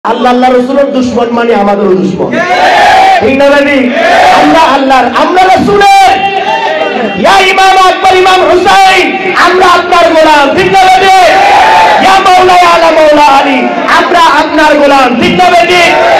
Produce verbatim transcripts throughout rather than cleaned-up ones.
আল্লাহ আল্লাহ রাসূলের দুশমন মানে আমাদেরও দুশমন ঠিক না ভাই আমরা আল্লাহর আমরা রাসূলের ইয়া ইমাম আকবর ইমাম হুসাইন আমরা আপনার গোলাম ঠিক না ভাই ইয়া মাওলা আলা মাওলা আলী আমরা আপনার গোলাম ঠিক না ভাই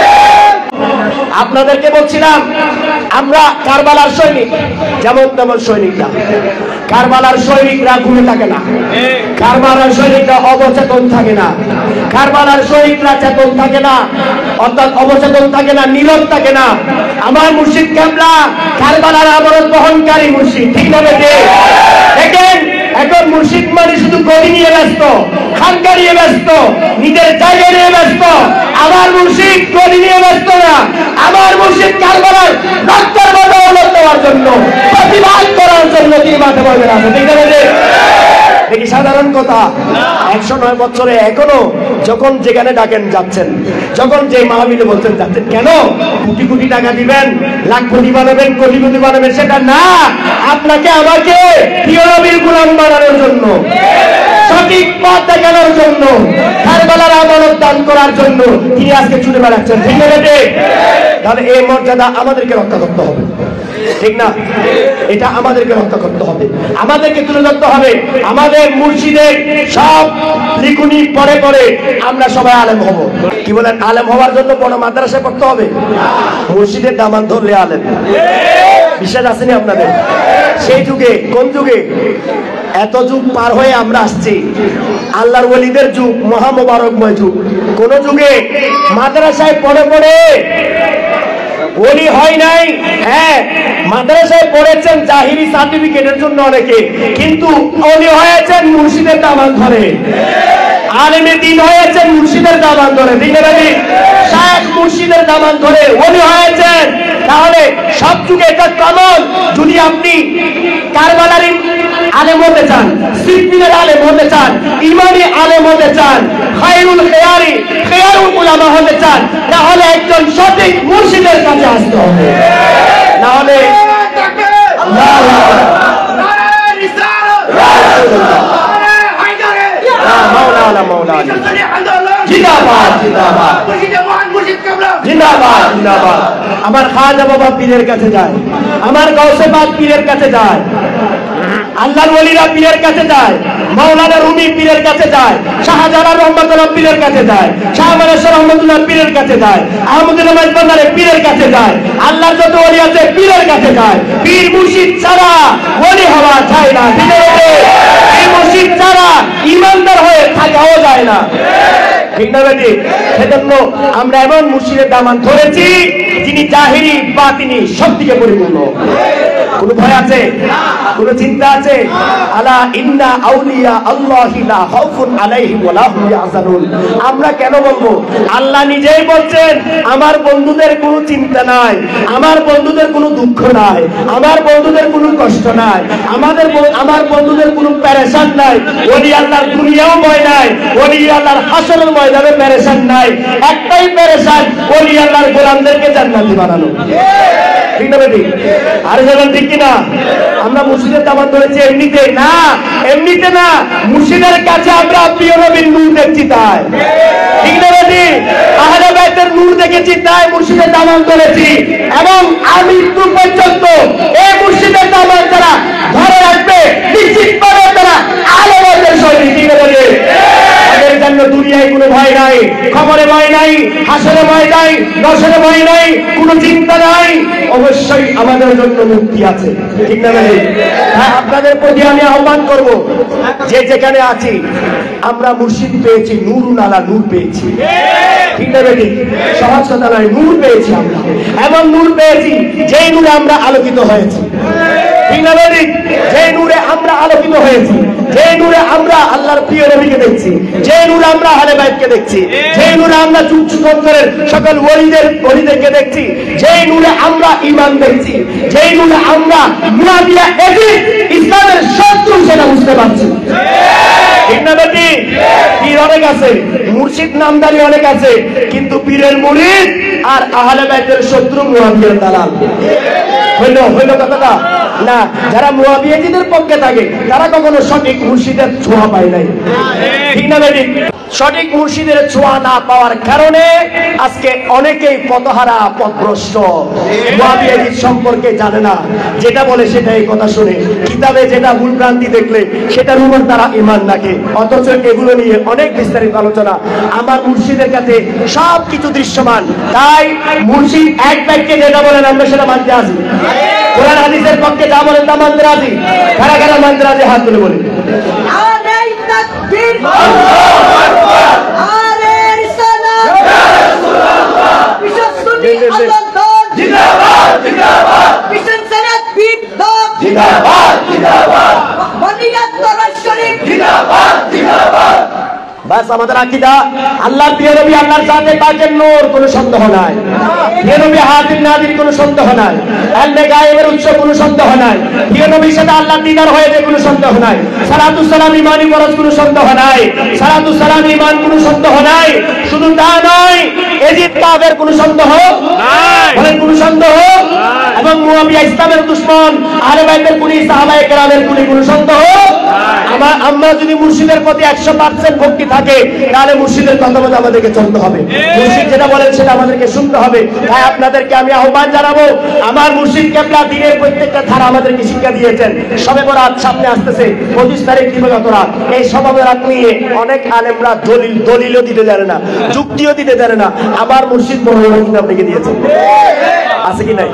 আপনাদেরকে বলছিলাম আমরা কারবালার সৈনিক যেমন তেমন সৈনিক না কারবালার সৈনিকরা ঘুমে থাকে না কারবালার সৈনিকরা অবচেতন থাকে না কারবালার সৈনিকরা চেতন থাকে না অর্থাৎ অবচেতন থাকে না নীরব থাকে না আমার মুর্শিদ কেবলা কারবালার আমরত বহনকারী মুর্শিদ ঠিক না দেখেন এখন মুর্শিদ মানে শুধু গদি নিয়ে ব্যস্ত খানকা নিয়ে ব্যস্ত নিজের জায়গা নিয়ে ব্যস্ত আমার মুর্শিদ গদি নিয়ে ব্যস্ত না আমার মুর্শিদ কারবালার রক্তের বদৌলত দেওয়ার জন্য প্রতিবাদ করার জন্য তিনি মাঠে ময়দানে আছেন ঠিক না দেখি সাধারণ কথা একশো নয় বছরে এখনো যখন যেখানে ডাকেন যাচ্ছেন যখন যে মাহফিলে বলছেন যাচ্ছেন কেন কোটি কোটি টাকা দিবেন লাখ কোটি বানাবেন কোটি কোটি বানাবেন সেটা না আপনাকে আমাকে প্রিয় নবীর গোলাম বানানোর জন্য সঠিক পথ দেখানোর জন্য কারবালার আমানত দান করার জন্য তিনি আজকে ছুটে বেড়াচ্ছেন ঠিক না তাহলে এই মর্যাদা আমাদেরকে রক্ষা করতে হবে ঠিক না এটা আমাদেরকে রক্ষা করতে হবে আমাদেরকে তুলে ধরতে হবে আমাদের মুর্শিদের সব লিখুনি পরে পরে আমরা সবাই আলেম হব কি বলেন আলেম হওয়ার জন্য বড় মাদ্রাসায় পড়তে হবে মুর্শিদের দামান ধরলে আলেম বিশ্বাস আসেনি আপনাদের সেই যুগে কোন যুগে এত যুগ পার হয়ে আমরা আসছি আল্লাহর ওলিদের যুগ মহা মোবারকময় যুগ কোন যুগে মাদ্রাসায় পড়ে পড়ে ওলি হয় নাই হ্যাঁ মাদ্রাসায় পড়েছেন জাহিরি সার্টিফিকেটের জন্য অনেকে কিন্তু ওলি হয়েছেন মুর্শিদের দামান ধরে আলেমে দ্বীন হয়েছেন মুর্শিদের দামান ধরে ঠিক না শায়েখ মুর্শিদের দামান ধরে ওলি হয়েছেন তাহলে সব যুগে এটা কমন যদি আপনি কারবালার আলেম হতে চান সিদ্দিনের আলেম হতে চান ইমানি আলেম হতে চান খায়রুল খেয়ারি খেয়ারুল উলামা হতে চান তাহলে একজন সঠিক মুর্শিদের কাছে আসতে হবে না হলে মাওলানা মাওলানা জিন্দাবাদ জিন্দাবাদ জিন্দাবাদ জিন্দাবাদ আমার খাজা বাবা পীরের কাছে যায় আমার গাউসে পাক পীরের কাছে যায় আল্লাহর ওলিরা পীরের কাছে যায় মাওলানা রুমি পীরের কাছে যায় শাহজালাল রহমাতুল্লাহ পীরের কাছে যায় শাহ মানসুর রহমাতুল্লাহ পীরের কাছে যায় আহমদুল্লাহ মাইজবান্দারে পীরের কাছে যায় আল্লাহর যত ওলি আছে পীরের কাছে যায় পীর মুর্শিদ ছাড়া ওলি হওয়া যায় না ঠিক আছে পীর মুর্শিদ ছাড়া ঈমানদার হয়ে থাকাও যায় না ঠিক না বেটি সেজন্য আমরা এমন মুর্শিদের দামান ধরেছি যিনি জাহিরি বাতিনি সব দিকে পরিপূর্ণ কোন ভয় আছে কোন চিন্তা আছে আলা ইন্না আউলিয়া আল্লাহি লা খাউফুন আলাইহিম ওয়া লা হুম ইয়াহজানুন আমরা কেন বলবো আল্লাহ নিজেই বলছেন আমার বন্ধুদের কোনো চিন্তা নাই আমার বন্ধুদের কোনো দুঃখ নাই আমার বন্ধুদের কোনো কষ্ট নাই আমাদের আমার বন্ধুদের কোনো পেরেশান নাই ওলি আল্লাহর দুনিয়াও ভয় নাই ওলি আল্লাহর হাসরের ময়দানে পেরেশান নাই একটাই পেরেশান ওলি আল্লাহর গোলামদেরকে জান্নাতি বানানো ঠিক না বেটি আর যখন ঠিক কিনা আমরা মুর্শিদের দামান ধরেছি এমনিতে না এমনিতে না মুর্শিদের কাছে আমরা প্রিয় নবীর নূর দেখছি তাই ঠিক না বেটি আহলে বাইতের নূর দেখেছি তাই মুর্শিদের দামান ধরেছি এবং আমি মৃত্যু পর্যন্ত এই মুর্শিদের দামান যারা ধরে রাখবে নিশ্চিতভাবে তারা আহলে বাইতের সৈনিক ঠিক না বেটি তাদের জন্য দুনিয়ায় কোনো ভয় নাই খবরে ভয় নাই হাসরে ভয় নাই নসরে ভয় নাই কোনো চিন্তা নাই অবশ্যই আমাদের জন্য মুক্তি আছে ঠিক না ভাই হ্যাঁ আপনাদের প্রতি আমি আহ্বান করব যে যেখানে আছি আমরা মুর্শিদ পেয়েছি নূরুন আলা নূর পেয়েছি ঠিক না ভাই সহজ কথা নয় নূর পেয়েছি আমরা এমন নূর পেয়েছি যেই নূরে আমরা আলোকিত হয়েছি ঠিক না ভাই যেই নূরে আমরা আলোকিত হয়েছি যেই নূরে আমরা আল্লাহর প্রিয় নবীকে দেখছি যেই নূরে আমরা আহলে বাইতকে দেখছি যেই নূরে আমরা যুগ যুগান্তরের সকল ওলিদের ওলিদেরকে দেখছি যেই নূরে আমরা ঈমান দেখছি যেই নূরে আমরা মুনাফিয়া এজিদ ইসলামের শত্রু সেটা বুঝতে পারছি ঠিক না বেটি পীর অনেক আছে মুর্শিদ নামদারি অনেক আছে কিন্তু পীরের মুরিদ আর আহলে বাইতের শত্রু মুনাফিয়ার দালাল হইল হইল কথাটা না যারা মুআবিয়াজিদের পক্ষে থাকে তারা কখনো সঠিক মুর্শিদের ছোঁয়া পায় নাই ঠিক না বেটি সঠিক মুর্শিদের ছোঁয়া না পাওয়ার কারণে আজকে অনেকেই পথহারা পথভ্রষ্ট, ওয়াহাবিয়াত সম্পর্কে জানে না, যেটা বলে সেটা এই কথা শুনে, কিতাবে যেটা ভুল ভ্রান্তি দেখলে সেটার উপর তারা ঈমান রাখে, অথচ এগুলো নিয়ে অনেক বিস্তারিত আলোচনা। আমার মুর্শিদের কাছে সব কিছু দৃশ্যমান, তাই মুর্শিদ এক বাক্যে যেটা বলেন আমরা সেটা মানতে আসি, কোরআন হাদিসের পক্ষে যা বলেন তা মানতে রাজি। কারা কারা মানতে রাজি হাত তুলে বলি। বাস আমাদের আকীদা আল্লাহর প্রিয় নবী আল্লাহর জাতে পাকের নূর, কোনো সন্দেহ নাই। প্রিয় নবী হাজির নাজির, কোনো সন্দেহ নাই। ইলমে গায়েবের উৎস, কোনো সন্দেহ নাই। প্রিয় নবীর সাথে আল্লাহর দিদার হয়েছে, কোনো সন্দেহ নাই। সালাতুস সালাম ঈমানি ফরজ, কোনো সন্দেহ নাই। সালাতুস সালাম ঈমান, কোনো সন্দেহ নাই। শুধু তা নয়, এজিদ কাফের, কোনো সন্দেহ নাই। বলেন কোনো সন্দেহ নাই। এবং মুআবিয়া ইসলামের দুশমন, আহলে বাইতের কুলি, সাহাবায়ে কেরামের কুলি, কোনো সন্দেহ নাই। আমরা যদি মুর্শিদের প্রতি একশো পার্সেন্ট ভক্তি থাকে, তাহলে মুর্শিদের কথা মতো আমাদেরকে চলতে হবে। মুর্শিদ যেটা বলেন সেটা আমাদেরকে শুনতে হবে। তাই আপনাদেরকে আমি আহ্বান জানাবো, আমার মুর্শিদ কেবলা দিনের প্রত্যেকটা ধারা আমাদেরকে শিক্ষা দিয়েছেন। শবে বরাত সামনে আসতেছে, পঁচিশ তারিখ দিবাগত রাত। এই শবে বরাত নিয়ে অনেক আলেমরা দলিল দলিলও দিতে জানে না, যুক্তিও দিতে জানে না। আমার মুর্শিদ মনোরঞ্জন কিতাব লিখে দিয়েছেন, আছে কি নাই?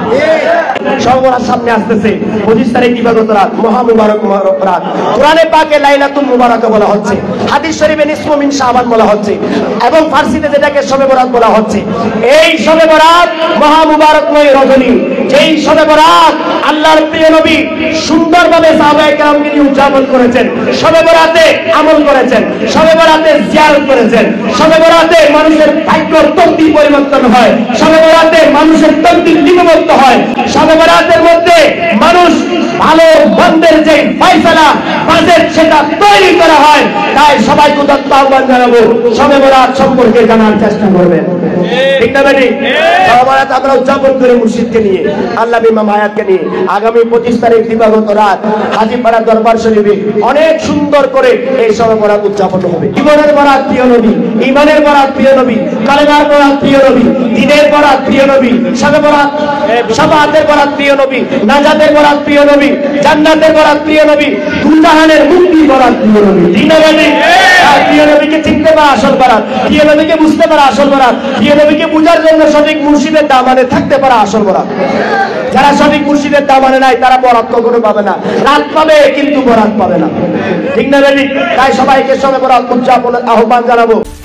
শবে বরাত সামনে আসতেছে, পঁচিশ তারিখ দিবাগত রাত, মহা মুবারক রাত। কোরআনে পাকে লাইলাতুল মুবারাকা বলা হচ্ছে, হাদিস শরীফে নিসফু মিন শাবান বলা হচ্ছে, এবং ফার্সিতে যেটাকে শবে বরাত বলা হচ্ছে। এই শবে বরাত মহা মুবারকময় রজনী, যেই শবে বরাত আল্লাহর প্রিয় নবী সুন্দরভাবে সাহাবায়ে কেরামকে নিয়ে উদযাপন করেছেন, শবে বরাতে আমল করেছেন, শবে বরাতে জিয়ারত করেছেন, শবে বরাতে মানুষের ভাগ্যের তকদির পরিবর্তন হয়, শবে বরাতে মানুষের তকদির লিপিবদ্ধ হয়, শবে বরাতের মধ্যে মানুষ ভালো মন্দের যে ফয়সালা বাজেট সেটা তৈরি করা হয়। তাই সবাই উদাত্ত আহ্বান জানাবো, শবে বরাত সম্পর্কে জানার চেষ্টা করবেন, ঠিক না বেটি? শবে বরাত আমরা উদযাপন করি মুর্শিদকে নিয়ে, আল্লাহ ইমাম হায়াতকে নিয়ে। আগামী পঁচিশ তারিখ দিবাগত রাত হাজীপাড়া দরবার শরীফে অনেক সুন্দর করে এই শবে বরাত উদযাপন হবে। জীবনের বরাত প্রিয় নবী, ঈমানের বরাত প্রিয় নবী, কালেমার বরাত প্রিয় নবী, দ্বীনের বরাত প্রিয় নবী, শবে বরাত শাফাআতের বরাত প্রিয় নবী, নাজাতের বরাত প্রিয় নবী, জান্নাতের বরাত প্রিয় নবী, দুজাহানের মুক্তির বরাত প্রিয় নবী। ঠিক না বেটি? প্রিয় নবীকে চিনতে পারা আসল বরাত, প্রিয় নবীকে বুঝতে পারা আসল বরাত, প্রিয় নবীকে বুঝার জন্য সঠিক মুর্শিদের দামানে থাকতে পারা আসল বরাত। যারা সঠিক মুর্শিদের দামানে নাই তারা বরাত কখনো পাবে না, রাত পাবে কিন্তু বরাত পাবে না, ঠিক না বেটি? তাই সবাইকে শবে বরাত উদযাপনের আহ্বান জানাবো।